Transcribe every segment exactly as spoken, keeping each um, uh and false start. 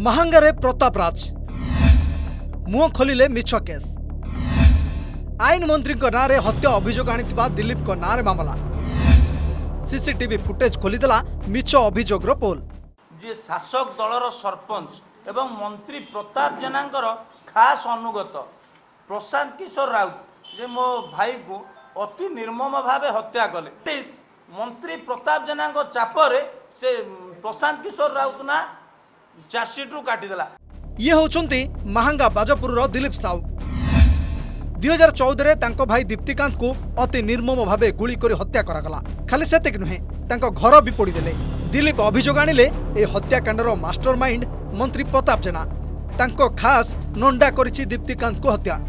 महांगारे प्रताप राज मुह खोलिले मिछ केस। आईन मंत्री नारे हत्या अभियोग आनिथिबा दिलीप को नारे मामला। सीसीटीवी फुटेज खोलीदेला मिछ अभियोगर पोल। जे शासक दलर सरपंच एवं मंत्री प्रताप जेनांकर खास अनुगत प्रशांत किशोर राउत जे मो भाई को अति निर्मम भावे हत्या कले। मंत्री प्रताप जेना चापरे से प्रशांत किशोर राउत ना चार्जसीट रु काटिदेला। ये होचंती महांगा बाजपुर दिलीप साहू। दुई हजार चौदह तांको भाई दीप्तिकांत को अति निर्मम भावे गुली करी हत्या करागला। खाली सेतिक नुहे तांको घर भी पोड़ीदेले। दिलीप अभियोग आनिले ए हत्याकांडर मास्टरमाइंड मंत्री प्रताप जेना। तांको खास नंडा करिछि दीप्तिकांत को हत्या।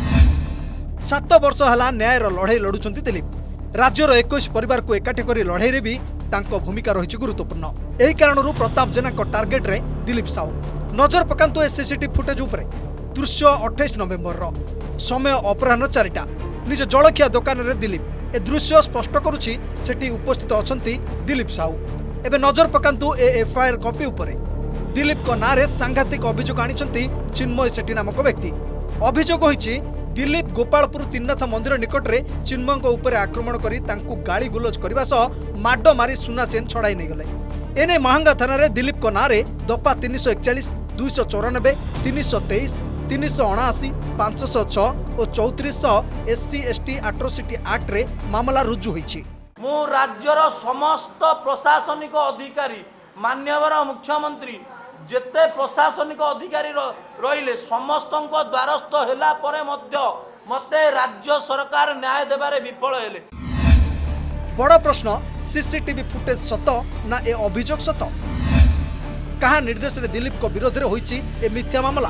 सात वर्ष हला न्यायर लड़ाई लड़ुचंती दिलीप। राज्यर इक्कीस परिवार को एकाठी करी लड़ाई रे भी तांको भूमिका रही गुरुत्वपूर्ण। एही कारणरू प्रताप जेना को टार्गेट रे दिलीप साहू। नजर पकांतु ए सीसीटीवी फुटेज उपरे। दृश्य अट्ठाईस नवेम्बर रो समय अपराह्न चारिटा। निज जलखिया दुकान रे दिलीप। ए दृश्य स्पष्ट करुछि सेठी उपस्थित अछंती दिलीप साहू। एबे नजर पकांतु ए एफआईआर कॉपी उपरे। दिलीप को नारे सांघातिक अभियोग आनिचंती चिन्मय सेठी नामक व्यक्ति। अभियोग होइछि दिलीप गोपालपुर तीननाथ मंदिर निकट में चिन्मय उपर आक्रमण करी तांकु गाली गुलज करने सह माड मारी सुना चेन छड़ाई नहीं गले। एने महांगा थाना रे दिलीप को नारे दफा तीन सौ एकचाश दुई सौ चौरानबे तीन सौ तेईस तीन सौ अणाशी पांच सौ छह और चौतीस एससी एसटी एट्रोसिटी एक्ट रे मामला रुजु होइछि। मु राज्यर समस्त प्रशासनिक अधिकारी माननीय मुख्यमंत्री जेते प्रशासनिक अधिकारी रहिले समस्त द्वारस्थ होला परे मध्य मते राज्य सरकार न्याय देबारे विफल हेले। बड़ प्रश्न सीसीटीवी फुटेज सत ना ए अभियोग सत? कहा निर्देश रे दिलीप को विरोध रे होइछि ए मिथ्या मामला?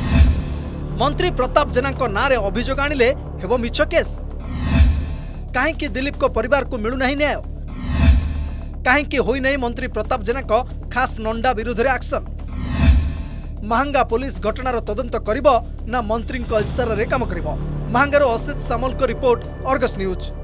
मंत्री प्रताप जेना को नारे अभियोग आनिले हेबो मिछ केस? काहे कि दिलीप को परिवार को मिलु नाही न्याय? काहे कि होई नाही मंत्री प्रताप जेना को खास नंडा विरोध रे एक्शन? महांगा पुलिस घटनार तदंत करिबो ना मंत्री इशारा रे काम करिबो? महांगार असित सामल को रिपोर्ट, अर्गस न्यूज।